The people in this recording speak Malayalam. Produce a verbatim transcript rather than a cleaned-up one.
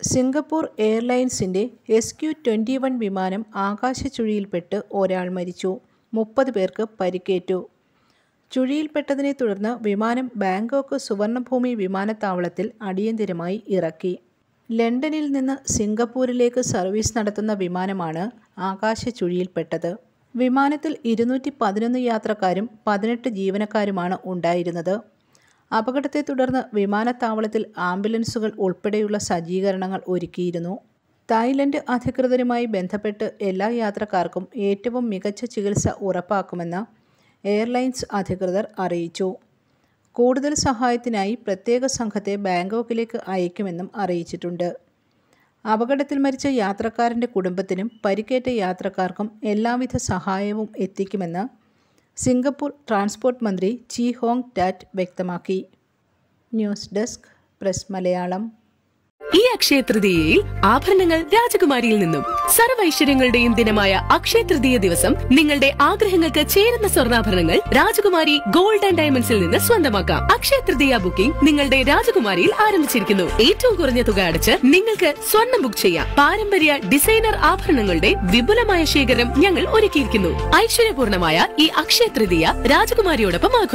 സിംഗപ്പൂർ എയർലൈൻസിന്റെ എസ് ക്യു ട്വന്റി വൺ വിമാനം ആകാശച്ചുഴിയിൽപ്പെട്ട് ഒരാൾ മരിച്ചു. മുപ്പത് പേർക്ക് പരിക്കേറ്റു. ചുഴിയിൽപ്പെട്ടതിനെ തുടർന്ന് വിമാനം ബാങ്കോക്ക് സുവർണഭൂമി വിമാനത്താവളത്തിൽ അടിയന്തരമായി ഇറക്കി. ലണ്ടനിൽ നിന്ന് സിംഗപ്പൂരിലേക്ക് സർവീസ് നടത്തുന്ന വിമാനമാണ് ആകാശച്ചുഴിയിൽപ്പെട്ടത്. വിമാനത്തിൽ ഇരുന്നൂറ്റി പതിനൊന്ന് യാത്രക്കാരും പതിനെട്ട് ജീവനക്കാരുമാണ് ഉണ്ടായിരുന്നത്. അപകടത്തെ തുടർന്ന് വിമാനത്താവളത്തിൽ ആംബുലൻസുകൾ ഉൾപ്പെടെയുള്ള സജ്ജീകരണങ്ങൾ ഒരുക്കിയിരുന്നു. തായ്ലൻഡ് അധികൃതരുമായി ബന്ധപ്പെട്ട് എല്ലാ യാത്രക്കാർക്കും ഏറ്റവും മികച്ച ചികിത്സ ഉറപ്പാക്കുമെന്ന് എയർലൈൻസ് അധികൃതർ അറിയിച്ചു. കൂടുതൽ സഹായത്തിനായി പ്രത്യേക സംഘത്തെ ബാങ്കോക്കിലേക്ക് അയക്കുമെന്നും അറിയിച്ചിട്ടുണ്ട്. അപകടത്തിൽ മരിച്ച യാത്രക്കാരൻ്റെ കുടുംബത്തിനും പരിക്കേറ്റ യാത്രക്കാർക്കും എല്ലാവിധ സഹായവും എത്തിക്കുമെന്ന് സിംഗപ്പൂർ ട്രാൻസ്പോർട്ട് മന്ത്രി ചീ ഹോങ് ടാറ്റ് വ്യക്തമാക്കി. News desk press Malayalam. ഈ അക്ഷയ തൃതീയയിൽ ആഭരണങ്ങൾ രാജകുമാരിയിൽ നിന്നും. സർവൈശ്വര്യങ്ങളുടെയും ദിനമായ അക്ഷയ തൃതീയ ദിവസം നിങ്ങളുടെ ആഗ്രഹങ്ങൾക്ക് ചേരുന്ന സ്വർണ്ണാഭരണങ്ങൾ രാജകുമാരി ഗോൾഡ് ആൻഡ് ഡയമണ്ട്സിൽ നിന്ന് സ്വന്തമാക്കാം. അക്ഷയ തൃതീയ ബുക്കിംഗ് നിങ്ങളുടെ രാജകുമാരിയിൽ ആരംഭിച്ചിരിക്കുന്നു. ഏറ്റവും കുറഞ്ഞ തുക അടച്ച് നിങ്ങൾക്ക് സ്വർണ്ണം ബുക്ക് ചെയ്യാം. പാരമ്പര്യ ഡിസൈനർ ആഭരണങ്ങളുടെ വിപുലമായ ശേഖരം ഞങ്ങൾ ഒരുക്കിയിരിക്കുന്നു. ഐശ്വര്യപൂർണമായ ഈ അക്ഷയ തൃതീയ രാജകുമാരിയോടൊപ്പം ആഘോഷിക്കാം.